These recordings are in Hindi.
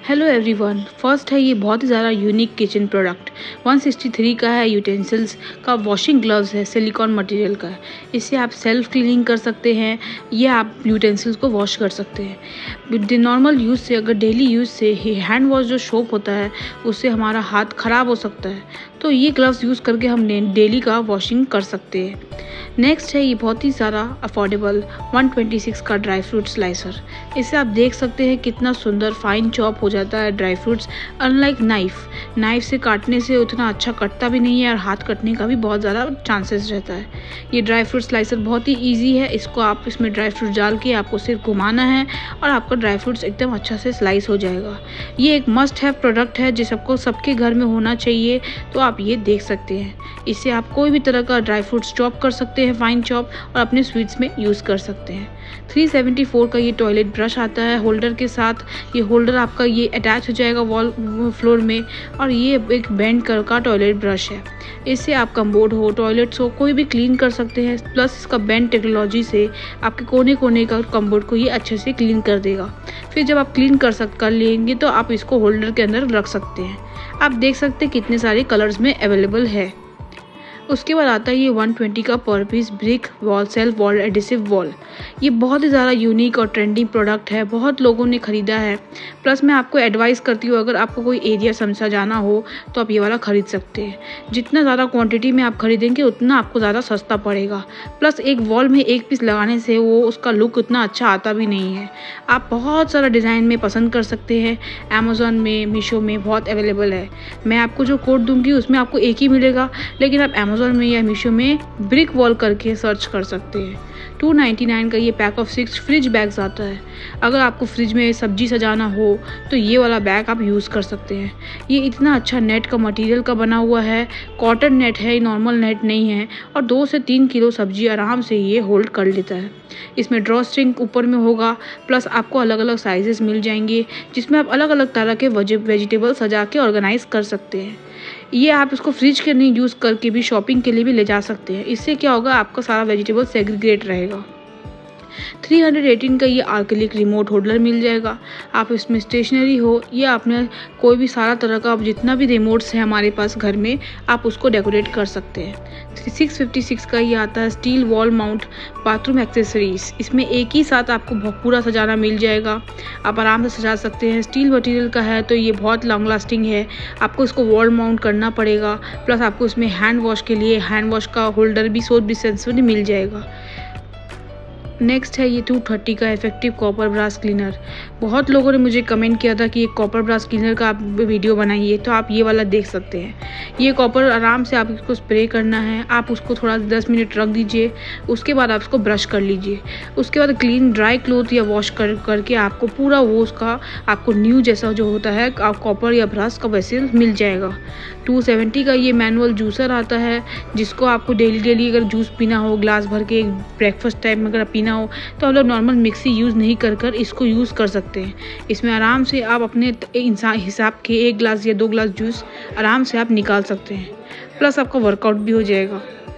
Hello everyone. फर्स्ट है ये बहुत ही ज़्यादा यूनिक किचन प्रोडक्ट 163 का है। यूटेंसिल्स का वॉशिंग ग्लव्स है, सिलिकॉन मटेरियल का है। इससे आप सेल्फ क्लीनिंग कर सकते हैं या आप यूटेंसिल्स को वॉश कर सकते हैं। नॉर्मल यूज़ से, अगर डेली यूज़ से हैंड वॉश जो सोप होता है उससे हमारा हाथ ख़राब हो सकता है, तो ये ग्लव्स यूज़ करके हम डेली का वॉशिंग कर सकते हैं। नेक्स्ट है ये बहुत ही सारा अफोर्डेबल 126 का ड्राई फ्रूट स्लाइसर। इसे आप देख सकते हैं कितना सुंदर फाइन चॉप हो जाता है ड्राई फ्रूट्स। अनलाइक नाइफ से काटने से उतना अच्छा कटता भी नहीं है और हाथ कटने का भी बहुत ज़्यादा चांसेस रहता है। ये ड्राई फ्रूट स्लाइसर बहुत ही ईजी है। इसको आप इसमें ड्राई फ्रूट डाल के आपको सिर्फ घुमाना है और आपका ड्राई फ्रूट्स एकदम अच्छा से स्लाइस हो जाएगा। ये एक मस्ट हैव प्रोडक्ट है जिसको सबके घर में होना चाहिए, तो आप ये देख सकते हैं। इससे आप कोई भी तरह का ड्राई फ्रूट्स चॉप कर सकते हैं, फाइन चॉप, और अपने स्वीट्स में यूज़ कर सकते हैं। 374 का ये टॉयलेट ब्रश आता है होल्डर के साथ। ये होल्डर आपका ये अटैच हो जाएगा वॉल फ्लोर में, और ये एक बेंड का टॉयलेट ब्रश है। इससे आप कम्बोर्ड हो, टॉयलेट्स हो, कोई भी क्लीन कर सकते हैं। प्लस इसका बेंड टेक्नोलॉजी से आपके कोने कोने का कम्बोर्ड को ये अच्छे से क्लीन कर देगा। फिर जब आप क्लीन कर लेंगे तो आप इसको होल्डर के अंदर रख सकते हैं। आप देख सकते हैं कितने सारे कलर्स में अवेलेबल है। उसके बाद आता है ये 120 का per piece brick wall self wall adhesive wall. ये बहुत ही ज़्यादा यूनिक और ट्रेंडिंग प्रोडक्ट है, बहुत लोगों ने ख़रीदा है। प्लस मैं आपको एडवाइस करती हूँ, अगर आपको कोई एरिया समझा जाना हो तो आप ये वाला ख़रीद सकते हैं। जितना ज़्यादा क्वांटिटी में आप खरीदेंगे उतना आपको ज़्यादा सस्ता पड़ेगा। प्लस एक वॉल में एक पीस लगाने से वो उसका लुक उतना अच्छा आता भी नहीं है। आप बहुत सारा डिज़ाइन में पसंद कर सकते हैं। अमेज़ॉन में, मीशो में बहुत अवेलेबल है। मैं आपको जो कोड दूँगी उसमें आपको एक ही मिलेगा, लेकिन आप अमेज़ॉन में या मीशो में ब्रिक वॉल करके सर्च कर सकते हैं। 299 का ये पैक ऑफ 6 फ्रिज बैग्स आता है। अगर आपको फ्रिज में सब्जी सजाना हो तो ये वाला बैग आप यूज़ कर सकते हैं। ये इतना अच्छा नेट का मटेरियल का बना हुआ है, कॉटन नेट है, नॉर्मल नेट नहीं है, और 2 से 3 किलो सब्जी आराम से ये होल्ड कर लेता है। इसमें ड्रॉ स्ट्रिंग ऊपर में होगा। प्लस आपको अलग अलग साइजेस मिल जाएंगे जिसमें आप अलग अलग तरह के वेजिटेबल सजा के ऑर्गेनाइज कर सकते हैं। ये आप इसको फ्रिज के नहीं यूज़ करके भी शॉपिंग के लिए भी ले जा सकते हैं। इससे क्या होगा, आपका सारा वेजिटेबल सेग्रीगेट रहेगा। 318 का ये आर्केलिक रिमोट होल्डर मिल जाएगा। आप इसमें स्टेशनरी हो या आपने कोई भी सारा तरह का जितना भी रिमोट्स है हमारे पास घर में, आप उसको डेकोरेट कर सकते हैं। 656 का ये आता है steel wall mount bathroom accessories. इसमें एक ही साथ आपको पूरा सजाना मिल जाएगा, आप आराम से सजा सकते हैं। स्टील मटेरियल का है तो ये बहुत लॉन्ग लास्टिंग है। आपको इसको वॉल माउंट करना पड़ेगा। प्लस आपको इसमें हैंड वॉश के लिए हैंड वॉश का होल्डर भी सोप डिस्पेंसर मिल जाएगा। नेक्स्ट है ये 230 का इफेक्टिव कॉपर ब्रास क्लीनर। बहुत लोगों ने मुझे कमेंट किया था कि ये कॉपर ब्रास क्लीनर का आप वीडियो बनाइए, तो आप ये वाला देख सकते हैं। ये कॉपर आराम से आप इसको स्प्रे करना है। आप उसको थोड़ा 10 मिनट रख दीजिए, उसके बाद आप इसको ब्रश कर लीजिए। उसके बाद क्लीन ड्राई क्लोथ या वॉश करके आपको पूरा वो उसका आपको न्यू जैसा जो होता है कॉपर या ब्रश का वैसे मिल जाएगा। 270 का ये मैनुअल जूसर आता है, जिसको आपको डेली अगर जूस पीना हो, ग्लास भर के ब्रेकफास्ट टाइम में अगर पीना हो तो आप लोग नॉर्मल मिक्सी यूज़ नहीं कर इसको यूज़ कर सकते हैं। इसमें आराम से आप अपने इंसान हिसाब के 1 गिलास या 2 गिलास जूस आराम से आप निकाल सकते हैं। प्लस आपका वर्कआउट भी हो जाएगा।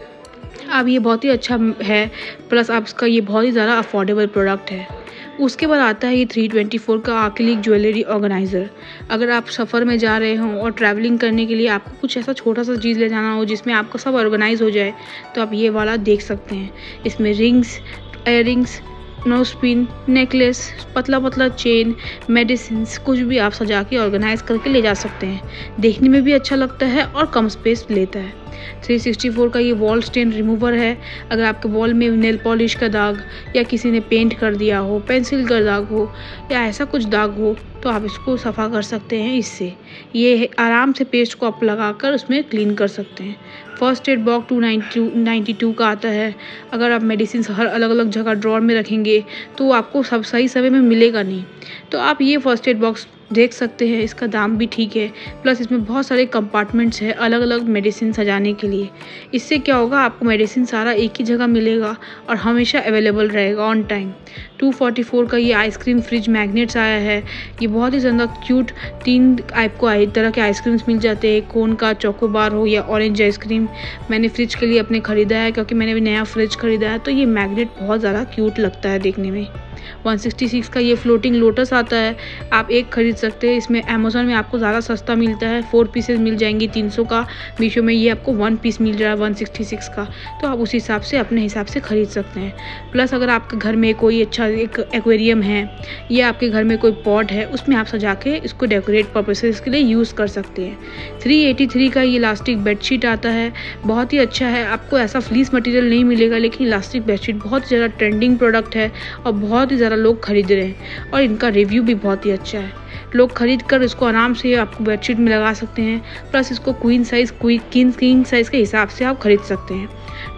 अब ये बहुत ही अच्छा है। प्लस आप इसका ये बहुत ही ज़्यादा अफोर्डेबल प्रोडक्ट है। उसके बाद आता है ये 324 का आर्केलिक ज्वेलरी ऑर्गेनाइज़र। अगर आप सफ़र में जा रहे हों और ट्रैवलिंग करने के लिए आपको कुछ ऐसा छोटा सा चीज़ ले जाना हो जिसमें आपका सब ऑर्गेनाइज हो जाए, तो आप ये वाला देख सकते हैं। इसमें rings, earrings, nose pin, necklace, पतला चेन, मेडिसिन्स, कुछ भी आप सजा के ऑर्गेनाइज करके ले जा सकते हैं। देखने में भी अच्छा लगता है और कम स्पेस लेता है। 364 का ये वॉल स्टेन रिमूवर है। अगर आपके वॉल में नेल पॉलिश का दाग या किसी ने पेंट कर दिया हो, पेंसिल का दाग हो या ऐसा कुछ दाग हो, तो आप इसको सफ़ा कर सकते हैं। इससे ये आराम से पेस्ट को आप लगाकर उसमें क्लीन कर सकते हैं। फर्स्ट एड बॉक्स 292 का आता है। अगर आप मेडिसिन हर अलग अलग जगह ड्रॉर में रखेंगे तो आपको सब सही समय में मिलेगा नहीं, तो आप ये फर्स्ट एड बॉक्स देख सकते हैं। इसका दाम भी ठीक है। प्लस इसमें बहुत सारे कंपार्टमेंट्स हैं अलग अलग मेडिसिन सजाने के लिए। इससे क्या होगा, आपको मेडिसिन सारा एक ही जगह मिलेगा और हमेशा अवेलेबल रहेगा ऑन टाइम। 244 का ये आइसक्रीम फ्रिज मैग्नेट्स आया है। ये बहुत ही ज़्यादा क्यूट 3 आपको तरह के आइसक्रीम्स मिल जाते हैं। कोन का चोकोबार हो या ऑरेंज आइसक्रीम। मैंने फ्रिज के लिए अपने ख़रीदा है क्योंकि मैंने भी नया फ्रिज ख़रीदा है, तो ये मैग्नेट बहुत ज़्यादा क्यूट लगता है देखने में। 166 का ये फ्लोटिंग लोटस आता है, आप एक खरीद सकते हैं। इसमें अमेज़न में आपको ज़्यादा सस्ता मिलता है, 4 पीसेस मिल जाएंगी 300 का। मीशो में ये आपको 1 पीस मिल रहा है 166 का, तो आप उस हिसाब से अपने हिसाब से ख़रीद सकते हैं। प्लस अगर आपके घर में कोई अच्छा एक एक्वेरियम है या आपके घर में कोई पॉट है, उसमें आप सजा के इसको डेकोरेट पर्पसेस के लिए यूज़ कर सकते हैं। 383 का ये इलास्टिक बेडशीट आता है, बहुत ही अच्छा है। आपको ऐसा फ्लीस मटेरियल नहीं मिलेगा, लेकिन इलास्टिक बेडशीट बहुत ही ज़्यादा ट्रेंडिंग प्रोडक्ट है और बहुत ही ज़्यादा लोग खरीद रहे हैं और इनका रिव्यू भी बहुत ही अच्छा है। लोग खरीद कर इसको आराम से आपको बेडशीट में लगा सकते हैं। प्लस इसको क्वीन साइज़ किंग साइज़ के हिसाब से आप खरीद सकते हैं।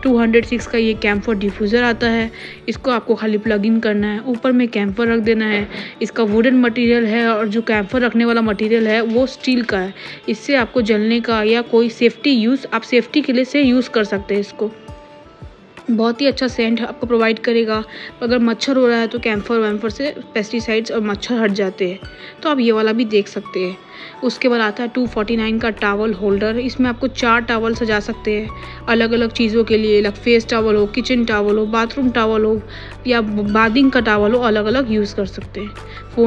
206 का ये कैम्फर डिफ्यूज़र आता है, इसको आपको खाली प्लग इन करना है, ऊपर में कैम्फर रख देना है। इसका वुडन मटेरियल है और जो कैम्फर रखने वाला मटेरियल है वो स्टील का है। इससे आपको जलने का या कोई आप सेफ्टी के लिए से यूज़ कर सकते हैं। इसको बहुत ही अच्छा सेंट आपको प्रोवाइड करेगा। अगर मच्छर हो रहा है तो कैम्फर वैम्फर से पेस्टिसाइड्स और मच्छर हट जाते हैं, तो आप ये वाला भी देख सकते हैं। उसके बाद आता है 249 का टावल होल्डर, इसमें आपको 4 टावल सजा सकते हैं अलग अलग चीज़ों के लिए, लाइक फेस टावल हो, किचन टावल हो, बाथरूम टावल हो या बादिंग का टावल हो, अलग अलग यूज़ कर सकते हैं।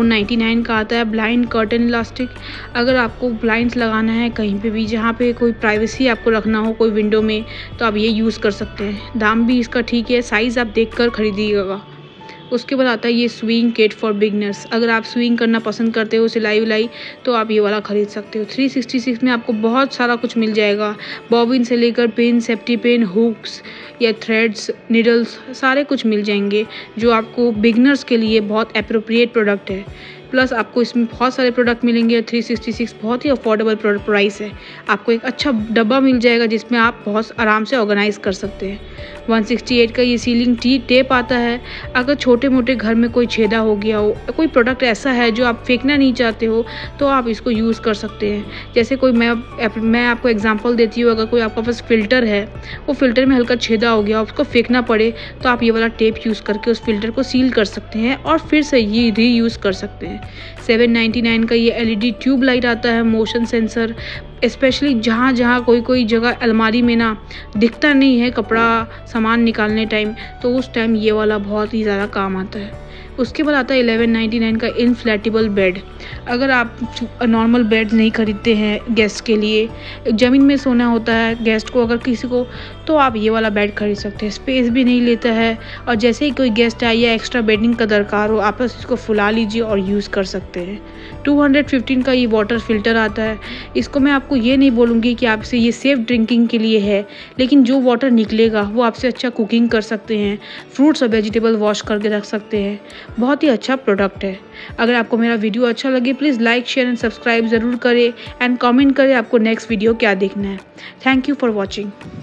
499 का आता है ब्लाइंड कर्टन इलास्टिक। अगर आपको ब्लाइंड्स लगाना है कहीं पे भी जहाँ पे कोई प्राइवेसी आपको रखना हो कोई विंडो में, तो आप ये यूज़ कर सकते हैं। दाम भी इसका ठीक है, साइज़ आप देख कर खरीदिएगा। उसके बाद आता है ये स्विंग किट फॉर बिगनर्स। अगर आप स्विंग करना पसंद करते हो, सिलाई विलाई, तो आप ये वाला ख़रीद सकते हो। 366 में आपको बहुत सारा कुछ मिल जाएगा, बॉबिन से लेकर पिन, सेफ्टी पिन, हुक्स या थ्रेड्स, निडल्स, सारे कुछ मिल जाएंगे जो आपको बिगनर्स के लिए बहुत अप्रोप्रिएट प्रोडक्ट है। प्लस आपको इसमें बहुत सारे प्रोडक्ट मिलेंगे। 366 बहुत ही अफोर्डेबल प्राइस है। आपको एक अच्छा डब्बा मिल जाएगा जिसमें आप बहुत आराम से ऑर्गेनाइज कर सकते हैं। 168 का ये सीलिंग टेप आता है। अगर छोटे मोटे घर में कोई छेदा हो गया हो, कोई प्रोडक्ट ऐसा है जो आप फेंकना नहीं चाहते हो, तो आप इसको यूज़ कर सकते हैं। जैसे कोई मैं आपको एग्जांपल देती हूँ, अगर कोई आपके पास फ़िल्टर है, वो फ़िल्टर में हल्का छेदा हो गया, उसको फेंकना पड़े, तो आप ये वाला टेप यूज़ करके उस फिल्टर को सील कर सकते हैं और फिर से ये रीयूज़ कर सकते हैं। 799 का ये LED ट्यूब लाइट आता है, मोशन सेंसर। स्पेशली जहाँ कोई जगह अलमारी में ना दिखता नहीं है कपड़ा सामान निकालने टाइम, तो उस टाइम ये वाला बहुत ही ज़्यादा काम आता है। उसके बाद आता है 1199 का इनफ्लैटेबल बेड। अगर आप नॉर्मल बेड नहीं खरीदते हैं गेस्ट के लिए, ज़मीन में सोना होता है गेस्ट को अगर किसी को, तो आप ये वाला बेड खरीद सकते हैं। स्पेस भी नहीं लेता है और जैसे ही कोई गेस्ट आए या एक्स्ट्रा बेडिंग का दरकार हो, आप बस इसको फुला लीजिए और यूज़ कर सकते हैं। 215 का ये वाटर फिल्टर आता है। इसको मैं आपको ये नहीं बोलूँगी कि आपसे ये सेफ़ ड्रिंकिंग के लिए है, लेकिन जो वाटर निकलेगा वो आपसे अच्छा कुकिंग कर सकते हैं, फ्रूट्स और वेजिटेबल वॉश करके रख सकते हैं। बहुत ही अच्छा प्रोडक्ट है। अगर आपको मेरा वीडियो अच्छा लगे, please like, share and subscribe ज़रूर करें एंड कमेंट करें आपको नेक्स्ट वीडियो क्या देखना है। Thank you for watching.